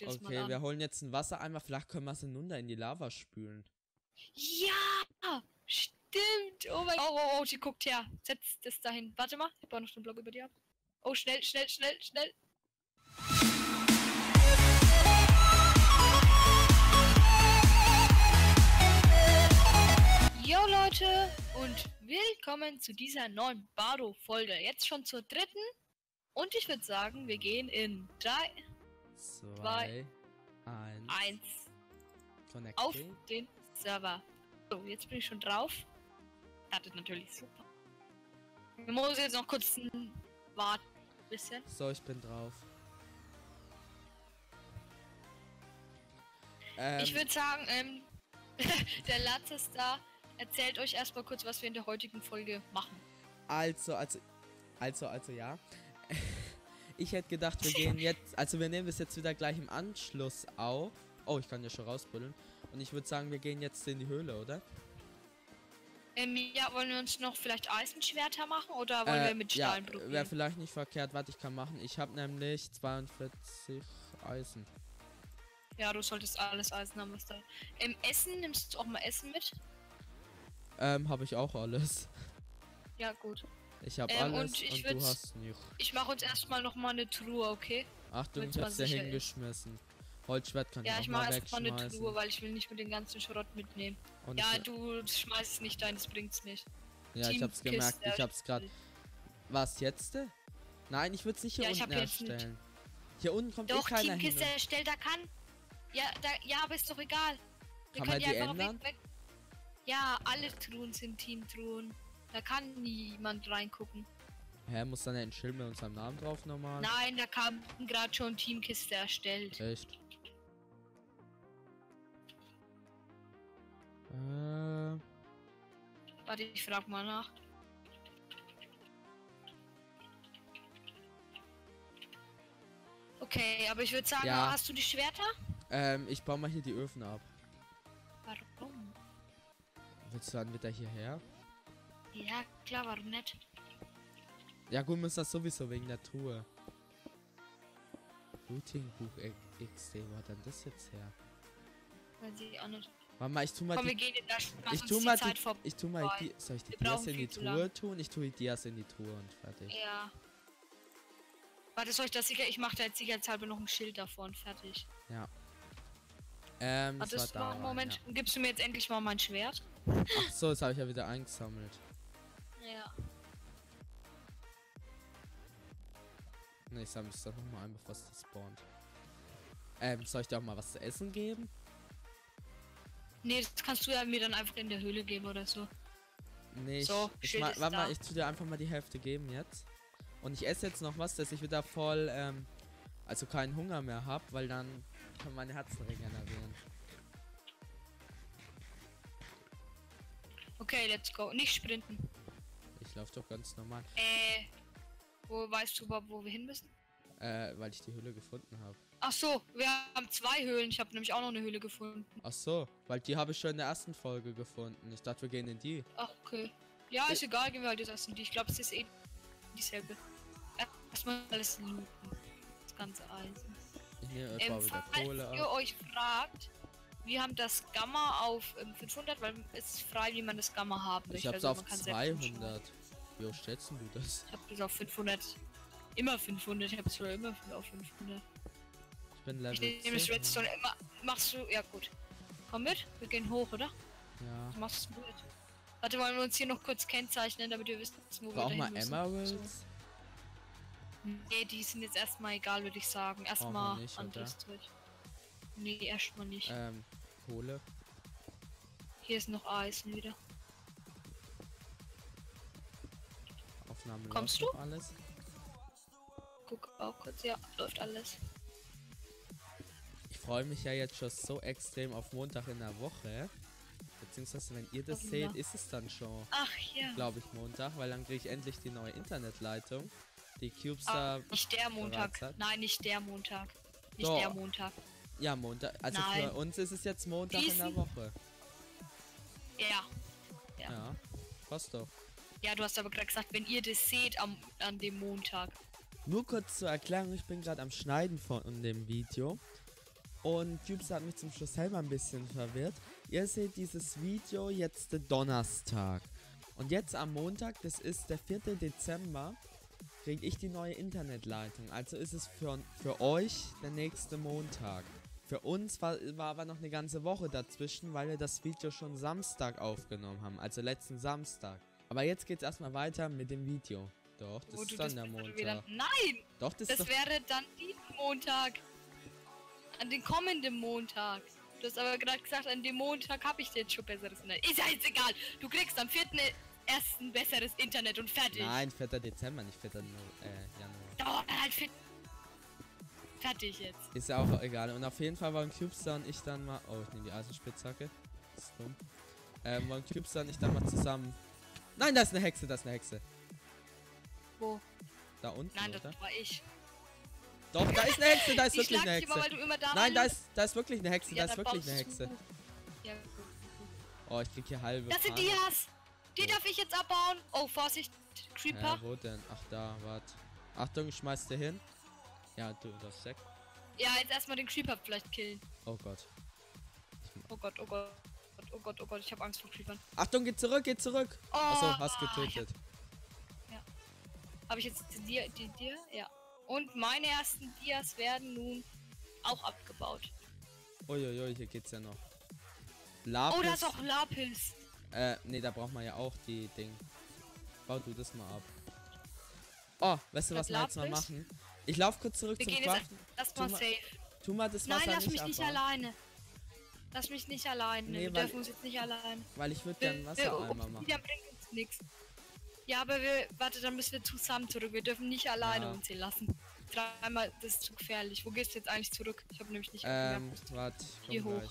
dir das mal Okay, an. wir holen jetzt ein Wassereimer. Vielleicht können wir es hinunter in die Lava spülen. Ja, stimmt. Oh mein Gott. Oh, sie guckt her. Setz das dahin. Warte mal, ich baue noch den Block über dir ab. Oh, schnell, schnell, schnell, schnell. Jo Leute und willkommen zu dieser neuen Bardo-Folge. Jetzt schon zur dritten. Und ich würde sagen, wir gehen in 3, 2, 1 auf den Server. So, jetzt bin ich schon drauf. Startet natürlich super. Wir müssen jetzt noch kurz warten. Ein bisschen. So, ich bin drauf. Ich würde sagen, der Latzestar erzählt euch erstmal kurz, was wir in der heutigen Folge machen. Also, ja. Ich hätte gedacht, wir gehen jetzt, also wir nehmen es jetzt wieder gleich im Anschluss auf. Oh, ich kann ja schon rausbuddeln. Und ich würde sagen, wir gehen jetzt in die Höhle, oder? Ja, wollen wir uns noch vielleicht Eisenschwerter machen oder wollen wir mit Stein probieren? Wäre vielleicht nicht verkehrt, was ich kann machen. Ich habe nämlich 42 Eisen. Ja, du solltest alles Eisen haben, was da. Essen, nimmst du auch mal Essen mit? Habe ich auch alles. Ja, gut. Ich habe alles und du hast nicht. Ich mache uns erstmal noch mal eine Truhe, okay? Achtung, ich hab's ja hingeschmissen. Holzschwert kann ja, ich auch mal mache wegschmeißen. erstmal eine Truhe, weil ich will nicht mit den ganzen Schrott mitnehmen. Und ja, du schmeißt es nicht ein, das bringt's nicht. Ja, ich hab's gemerkt, ich hab's gerade. Was jetzt? Nein, ich würde es nicht hier unten erstellen. Hier unten kommt doch, eh keiner Teamkiste hin. erstellt, da kann. Ja, aber ist doch egal. Kann man die ändern? Ja, alle Truhen sind Teamtruhen. Da kann niemand reingucken. Hä, muss dann ein Schild mit unserem Namen drauf nochmal? Nein, da kam gerade schon Teamkiste erstellt. Echt? Warte, ich frag mal nach. Okay, aber ich würde sagen, ja. Hast du die Schwerter? Ich baue mal hier die Öfen ab. Warum? Willst du dann wieder hierher? Ja, klar, warum nicht? Ja gut, muss das sowieso wegen der Truhe. Routing-Buch XD, wo hat denn das jetzt her? Weiß ich auch nicht. Warte mal, ich tu mal komm, die... wir gehen in das, ich tu mal die... Soll ich die Dias in die Truhe tun? Ich tue die Dias in die Truhe und fertig. Ja. Warte, soll ich das sicher... Ich mache da jetzt sicherheitshalber noch ein Schild davor und fertig. Ja. Warte, das war Moment. Ja. Gibst du mir jetzt endlich mal mein Schwert? Ach so, das habe ich ja wieder eingesammelt. Ja. Ne, ich sammle es doch nochmal ein, bevor es spawnt. Soll ich dir auch mal was zu essen geben? Nee, das kannst du ja mir dann einfach in der Höhle geben oder so. Nee, so, warte mal, ich tu dir einfach mal die Hälfte geben jetzt. Und ich esse jetzt noch was, dass ich wieder voll, also keinen Hunger mehr habe, weil dann kann meine Herzen regenerieren. Okay, let's go. Nicht sprinten. Ich laufe doch ganz normal. Wo weißt du überhaupt, wo wir hin müssen? Weil ich die Höhle gefunden habe. Ach so, wir haben 2 Höhlen. Ich habe nämlich auch noch eine Höhle gefunden. Ach so, weil die habe ich schon in der ersten Folge gefunden. Ich dachte, wir gehen in die. Ach, okay. Ja, ist egal, gehen wir halt jetzt in die. Ich glaube, es ist eh dieselbe. Erstmal alles looten. Das ganze Eisen. Ich nehme wieder Kohle ab. Ihr euch fragt, wir haben das Gamma auf 500, weil es ist frei, wie man das Gamma haben möchte. Ich hab's auf 200. Wie stellst du das? Ich hab das auf 500. Immer 500. Ich hab's immer auf 500. Ich bin Level ich nehme das Redstone immer. Machst du. Ja, gut. Komm mit. Wir gehen hoch, oder? Ja. Du machst es gut. Warte, wollen wir uns hier noch kurz kennzeichnen, damit ihr wisst, wo wir brauchen wir Emeralds? So. Nee, die sind jetzt erstmal egal, würde ich sagen. Erstmal anderes Zeug. Nee, erstmal nicht. Kohle. Hier ist noch Eisen wieder. Aufnahme kommst du? Alles. Guck auch kurz, ja, läuft alles. Ich freue mich ja jetzt schon so extrem auf Montag in der Woche. Beziehungsweise, wenn ihr das seht, ist es dann schon, glaube ich, Montag, weil dann kriege ich endlich die neue Internetleitung. Die CubeStar. Nicht der Montag. Nein, nicht der Montag. Nicht Doch. der Montag. Ja, Montag. Also für uns ist es jetzt Montag in der Woche. Ja. Passt doch. Ja, du hast aber gerade gesagt, wenn ihr das seht an dem Montag. Nur kurz zur Erklärung, ich bin gerade am Schneiden von dem Video. Und Cubes hat mich zum Schluss selber ein bisschen verwirrt. Ihr seht dieses Video jetzt Donnerstag. Und jetzt am Montag, das ist der 4. Dezember, kriege ich die neue Internetleitung. Also ist es für euch der nächste Montag. Für uns war aber noch eine ganze Woche dazwischen, weil wir das Video schon Samstag aufgenommen haben. Also letzten Samstag. Aber jetzt geht's erstmal weiter mit dem Video. Doch, das ist dann der Montag. Nein! Doch, das wäre dann diesen Montag. An den kommenden Montag. Du hast aber gerade gesagt, an dem Montag habe ich jetzt schon besseres Internet. Ist ja jetzt egal. Du kriegst am 4.1. besseres Internet und fertig. Nein, 4. Dezember, nicht 4. Januar. Doch, halt fertig jetzt. Ist ja auch egal. Und auf jeden Fall waren Cubestar und ich dann mal... Oh, ich nehme die Eisenspitzhacke. Das ist dumm. Waren Cubestar und ich dann mal zusammen... Nein, da ist eine Hexe, da ist eine Hexe. Wo? Da unten, nein, oder? Das war ich. Doch, da ist eine Hexe, da ist wirklich eine Hexe. Immer, weil du immer da Nein, da ist wirklich eine Hexe, ja, da ist wirklich eine Hexe. Ja. Oh, ich krieg hier halbe. Das sind Dias! Die darf ich jetzt abbauen. Oh, Vorsicht, Creeper. Wo denn? Ach, da, warte. Achtung, ich schmeiß dir hin. Ja, du darfst weg. Ja, jetzt erstmal den Creeper vielleicht killen. Oh Gott. Oh Gott, oh Gott. Oh Gott, oh Gott, ich habe Angst vor Creepern. Achtung, geht zurück, geht zurück. Oh, achso, hast getötet. Ja. Habe ich jetzt die Dia? Ja. Und meine ersten Dias werden nun auch abgebaut. Uiuiui, hier geht's ja noch. Lapis. Oh, da ist auch Lapis. Nee, da braucht man ja auch die Ding. Bau du das mal ab. Oh, weißt du, was wir jetzt mal machen? Ich lauf kurz zurück zum Craften. Lass mal safe. Tu mal das Wasser nicht. Nein, lass mich nicht alleine. Lass mich nicht alleine. Nee, wir dürfen uns jetzt nicht allein. Weil ich würde gerne Wassereimer machen. Der bringt uns nichts. Ja, aber warte, dann müssen wir zusammen zurück. Wir dürfen nicht alleine uns hier lassen. Dreimal, das ist zu gefährlich. Wo gehst du jetzt eigentlich zurück? Ich habe nämlich nicht warte, hier hoch.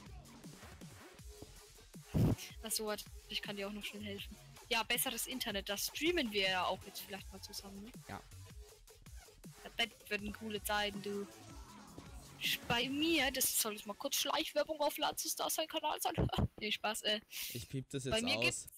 Achso, warte, ich kann dir auch noch schnell helfen. Ja, besseres Internet, das streamen wir ja auch jetzt vielleicht mal zusammen, ne? Ja. Das werden coole Zeiten, du. Bei mir, das soll ich mal kurz Schleichwerbung auf Lanzus da sein Kanal sein. Nee, Spaß, Ich piep das jetzt bei mir aus.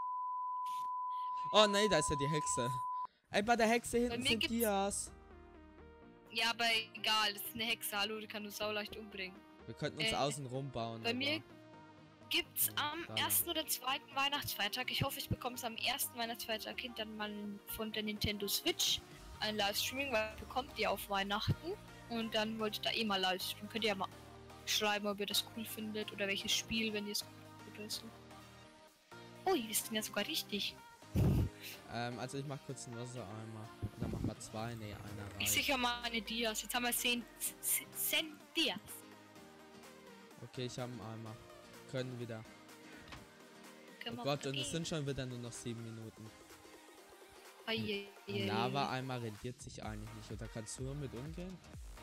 Oh nein, da ist ja die Hexe. Ey, bei der Hexe hinten sind Dias. Ja, aber egal, das ist eine Hexe, hallo, die kann uns sau leicht umbringen. Wir könnten uns außen rum bauen. Bei mir gibt's am 1. oder 2. Weihnachtsfeiertag, ich hoffe, ich bekomme es am 1. Weihnachtsfeiertag hin, dann mal von der Nintendo Switch ein Livestreaming, weil bekommt ihr auf Weihnachten. Und dann wollte ich da mal livestreamen. Könnt ihr ja mal schreiben, ob ihr das cool findet oder welches Spiel, wenn ihr es gut oder so. Oh, die sind ja sogar richtig. Also ich mach kurz einen Wassereimer. Dann machen wir 2, nee, einer reicht. Ich sicher mal eine Dias. Jetzt haben wir 10 Dias. Okay, ich habe einen Eimer. Können wieder. Oh Gott, und es sind schon wieder nur noch 7 Minuten. Ein Lava-Eimer rentiert sich eigentlich nicht. Oder kannst du damit umgehen?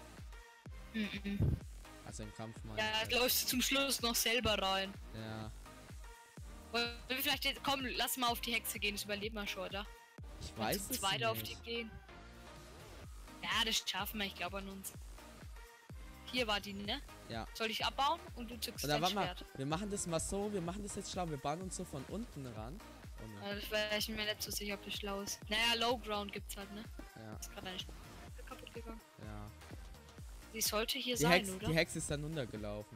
Also im Kampf mal. Ja, läufst du zum Schluss noch selber rein. Ja. Wollen wir vielleicht jetzt, komm, lass mal auf die Hexe gehen, das überleben wir schon, oder? Ich weiß es nicht. Auf die gehen. Ja, das schaffen wir, ich glaube an uns. Hier war die, ne? Ja. Soll ich abbauen und du zückst dein dein Schwert? Mal, wir machen das mal so, wir machen das jetzt schlau, wir bauen uns so von unten ran. Oh, das wäre ich mir nicht so sicher, ob das schlau ist. Naja, Low Ground gibt's halt, ne? Ja. Ist gerade eine Spitze kaputt gegangen. Ja. Die sollte hier sein, oder? Die Hexe ist dann runtergelaufen.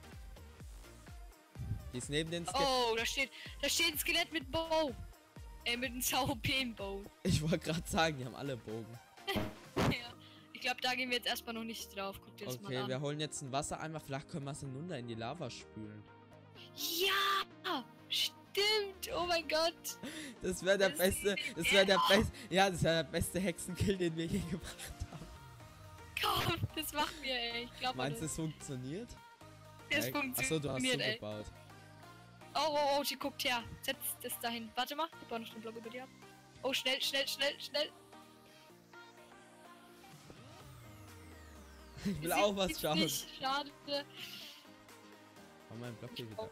Die ist neben den Skelett. Oh, da steht ein Skelett mit Bow. Mit einem VP-Bow. Ich wollte gerade sagen, die haben alle Bogen. Ja. Ich glaube, da gehen wir jetzt erstmal noch nicht drauf. Guck dir das mal an. Okay, wir holen jetzt ein Wassereimer. Vielleicht können wir es hinunter in die Lava spülen. Ja! Stimmt! Oh mein Gott! Das wäre der beste. Das wäre der beste. Ja, das wäre der beste Hexenkill, den wir je gebracht haben. Komm, das machen wir, ey. Ich glaub, meinst du, es funktioniert? Es funktioniert. Achso, du hast zugebaut. Oh, sie guckt her. Setz das dahin. Warte mal, ich baue noch den Block über dir ab. Oh, schnell. Ich will auch was schauen. Nicht. Schade. Mach meinen Block hier wieder ab.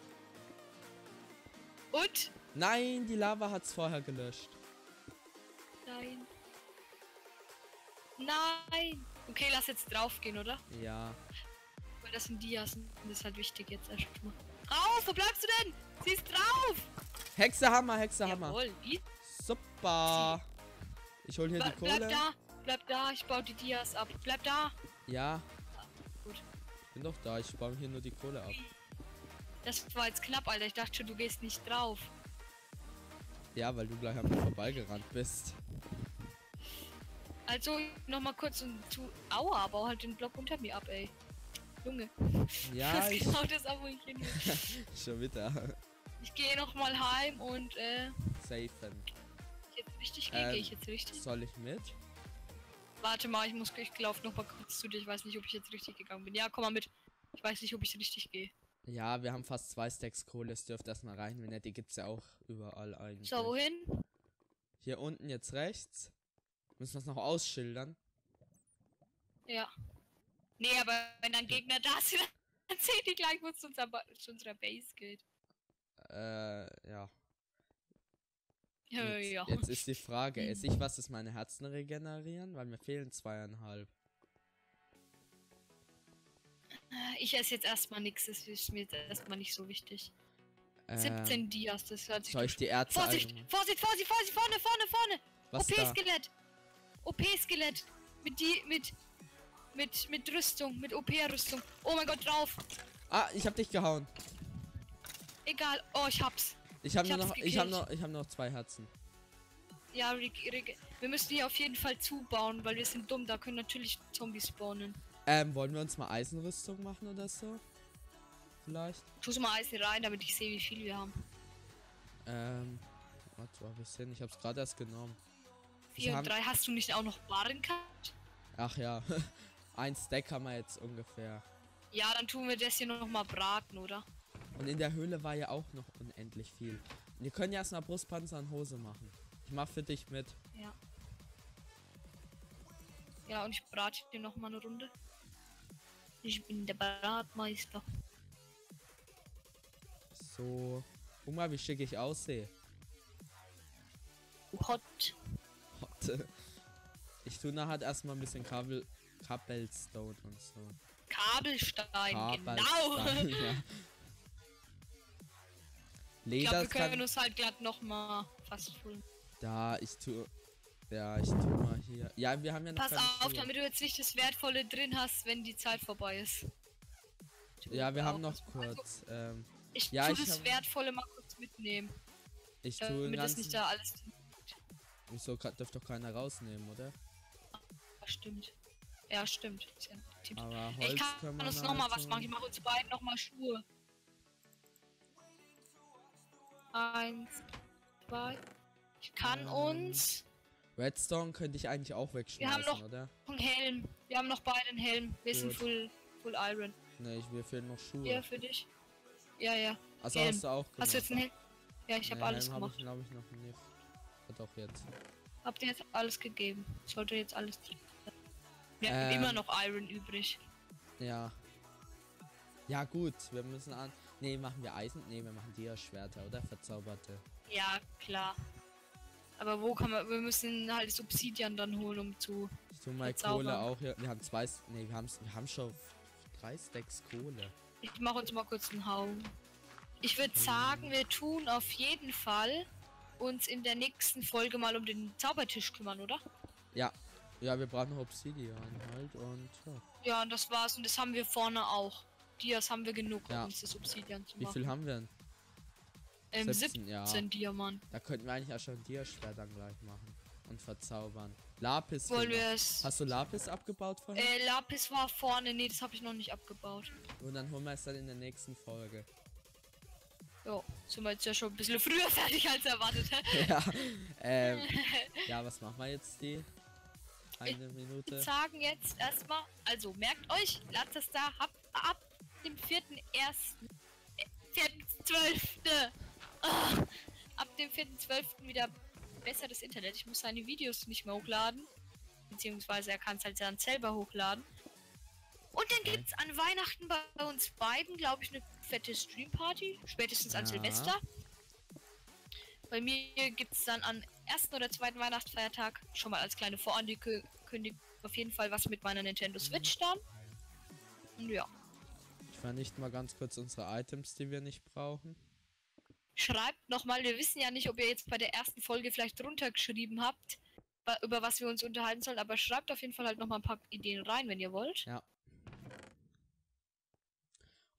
Und? Nein, die Lava hat's vorher gelöscht. Nein. Okay, lass jetzt drauf gehen, oder? Ja. Weil das sind Dias und das ist halt wichtig jetzt erstmal. Rauf, wo bleibst du denn? Sie ist drauf! Hexehammer. Jawohl, super. Ich hol hier die Kohle. Bleib da, ich baue die Dias ab. Bleib da. Ja. Gut. Bin doch da, ich baue hier nur die Kohle ab. Das war jetzt knapp, Alter. Ich dachte schon, du gehst nicht drauf. Ja, weil du gleich an mir vorbeigerannt bist. Also, nochmal kurz zu... Aua, bau halt den Block unter mir ab, ey. Junge. Ja, das ist genau das ab, wo ich hin will. Schon wieder. Ich gehe nochmal heim und, Safen. Jetzt richtig gehe ich jetzt richtig? Soll ich mit? Warte mal, ich laufe noch mal kurz zu dir. Ich weiß nicht, ob ich jetzt richtig gegangen bin. Ja, komm mal mit. Ich weiß nicht, ob ich richtig gehe. Ja, wir haben fast 2 Stacks Kohle. Es dürfte erstmal rein, wenn nicht, die gibt's ja auch überall eigentlich. So, wohin? Hier unten jetzt rechts. Müssen wir es noch ausschildern? Ja. Nee, aber wenn ein Gegner da ist, dann sehen die gleich, wo es zu unserer Base geht. Ja. Ja. Jetzt ist die Frage, esse ich was, das meine Herzen regenerieren? Weil mir fehlen 2,5. Ich esse jetzt erstmal nichts, das ist mir jetzt erstmal nicht so wichtig. 17 Dias, das hört sich... Soll ich die Ärzte... Vorsicht, Vorsicht, Vorsicht, Vorsicht, vorne! Was OP-Skelett! OP-Skelett! Mit Rüstung, mit OP-Rüstung. Oh mein Gott, drauf! Ah, ich hab dich gehauen. Egal, oh, ich hab's. Ich hab noch 2 Herzen. Ja, wir müssen hier auf jeden Fall zubauen, weil wir sind dumm, da können natürlich Zombies spawnen. Wollen wir uns mal Eisenrüstung machen oder so? Vielleicht? Tu mal Eisen rein, damit ich sehe, wie viel wir haben. Warte, wo hab ich's hin? Ich hab's gerade erst genommen. 4 und 3, hast du nicht auch noch Waren gehabt? Ach ja, 1 Stack haben wir jetzt ungefähr. Ja, dann tun wir das hier noch mal braten, oder? Und in der Höhle war ja auch noch unendlich viel. Wir können ja erstmal Brustpanzer und Hose machen. Ich mach für dich mit. Ja. Ja, und ich brate dir noch mal eine Runde. Ich bin der Bratmeister. So. Guck mal, wie schick ich aussehe. Hot. Ich tue nachher erstmal ein bisschen Cobblestone und so. Kabelstein, genau. Ja. Ich glaube, wir können uns halt glatt noch mal fast füllen. Ich tue mal hier. Ja, wir haben ja noch. Pass auf, damit du jetzt nicht das Wertvolle drin hast, wenn die Zeit vorbei ist. Ja, wir haben noch kurz. Ich tue das Wertvolle mal kurz mitnehmen. Ich tue damit das nicht da alles. Wieso dürfte doch keiner rausnehmen, oder? Ja, stimmt. Ja, stimmt. Aber Holz ich kann uns noch mal was machen. Ich mache uns beiden noch mal Schuhe. 1, 2. Ich kann uns... Redstone könnte ich eigentlich auch wegschmeißen, wir haben noch oder? Einen Helm. Wir haben noch beide einen Helm. Wir sind full Iron. Ne, wir fehlen noch Schuhe. Ja, für dich. Ja. Also Helm. Hast du auch gemacht? Hast du jetzt einen Helm? Ja, ich habe alles gemacht. Glaube ich noch nicht. Doch jetzt. Habt ihr jetzt alles gegeben? Sollte jetzt alles... Wir haben immer noch Iron übrig. Ja. Ja gut, wir müssen an... Ne, machen wir Eisen? Ne, wir machen Dia-Schwerter, oder? Verzauberte. Ja, klar. Aber wo kann man... Wir müssen halt das Obsidian dann holen, um zu... Ich tue mal Kohle auch hier. Wir haben 2... Ne, wir haben schon 3 Stacks Kohle. Ich mache uns mal kurz einen Haufen. Ich würde sagen, wir tun auf jeden Fall uns in der nächsten Folge mal um den Zaubertisch kümmern, oder? Ja. Ja, wir brauchen noch Obsidian halt und ja. Ja, und das war's. Und das haben wir vorne auch. Dias haben wir genug, um uns das Obsidian zu machen. Wie viel haben wir denn? 17 ja. Diamant. Da könnten wir eigentlich auch schon Dia-Schwert dann gleich machen. Und verzaubern. Lapis. Hast du Lapis abgebaut vorhin? Lapis war vorne. Nee, das habe ich noch nicht abgebaut. Und dann holen wir es dann in der nächsten Folge. Jo, sind wir jetzt ja schon ein bisschen früher fertig als erwartet. Ja, ja, was machen wir jetzt die? Eine Minute. Wir sagen jetzt erstmal, also merkt euch, lasst das da, habt ab dem 4.12. Ab dem 4.12. wieder besseres Internet. Ich muss seine Videos nicht mehr hochladen. Beziehungsweise er kann es halt dann selber hochladen. Und dann gibt's an Weihnachten bei uns beiden, glaube ich, eine fette Streamparty. Spätestens an Silvester. Bei mir gibt's dann am 1. oder 2. Weihnachtsfeiertag schon mal als kleine Vorankündigung auf jeden Fall was mit meiner Nintendo Switch dann. Und ja. Ich vernichte mal ganz kurz unsere Items, die wir nicht brauchen. Schreibt nochmal, wir wissen ja nicht, ob ihr jetzt bei der ersten Folge vielleicht runtergeschrieben habt, über was wir uns unterhalten sollen, aber schreibt auf jeden Fall halt nochmal ein paar Ideen rein, wenn ihr wollt. Ja.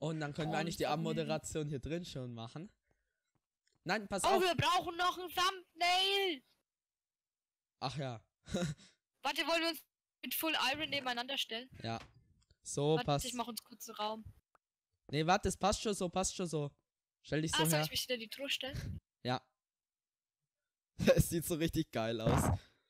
Und dann können wir eigentlich die Abmoderation hier drin schon machen. Nein, pass auf. Oh, wir brauchen noch ein Thumbnail. Ach ja. Warte, wollen wir uns mit Full Iron nebeneinander stellen? Ja. So, warte, passt. Ich mach uns kurz einen Raum. Nee, warte, das passt schon so, passt schon so. Stell dich so her. Soll ich mich wieder in die Truhe stellen? Ja. Es sieht so richtig geil aus.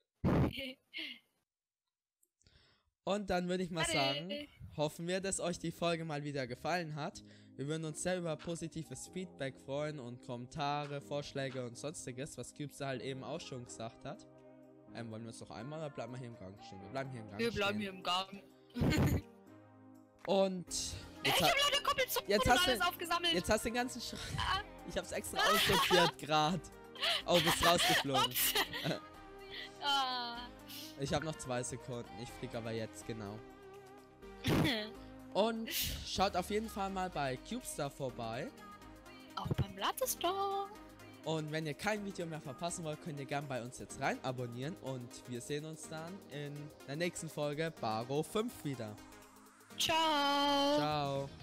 Und dann würde ich mal sagen, hoffen wir, dass euch die Folge mal wieder gefallen hat. Wir würden uns sehr über positives Feedback freuen und Kommentare, Vorschläge und sonstiges, was Cubester halt eben auch schon gesagt hat. Wollen wir es noch einmal oder bleiben wir hier im Gang stehen? Wir bleiben hier im Gang stehen. Wir bleiben hier im Gang. Und ich hab leider Koppelzucken und alles aufgesammelt. Jetzt hast du den ganzen Ich hab's extra aussortiert gerade. Oh, bist rausgeflogen. Ich habe noch 2 Sekunden. Ich fliege aber jetzt, genau. Und schaut auf jeden Fall mal bei Cubester vorbei. Auch beim Latte-Store. Und wenn ihr kein Video mehr verpassen wollt, könnt ihr gerne bei uns jetzt rein abonnieren. Und wir sehen uns dann in der nächsten Folge Baro 5 wieder. Ciao. Ciao.